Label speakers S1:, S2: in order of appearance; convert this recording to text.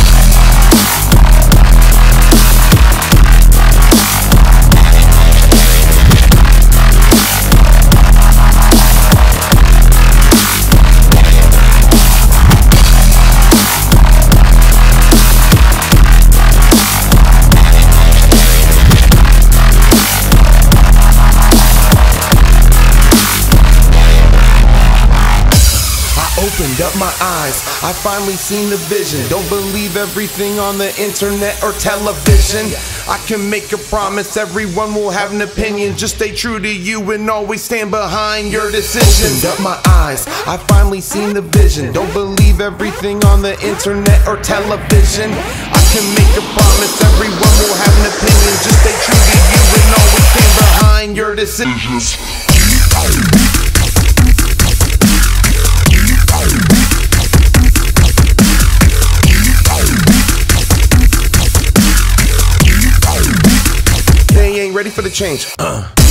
S1: Opened up my eyes, I finally seen the vision. Don't believe everything on the internet or television. I can make a promise, everyone will have an opinion. Just stay true to you and always stand behind your decisions. Opened up my eyes, I finally seen the vision. Don't believe everything on the internet or television. I can make a promise, everyone will have an opinion. Just stay true to you and always stand behind your decisions. They ain't ready for the change.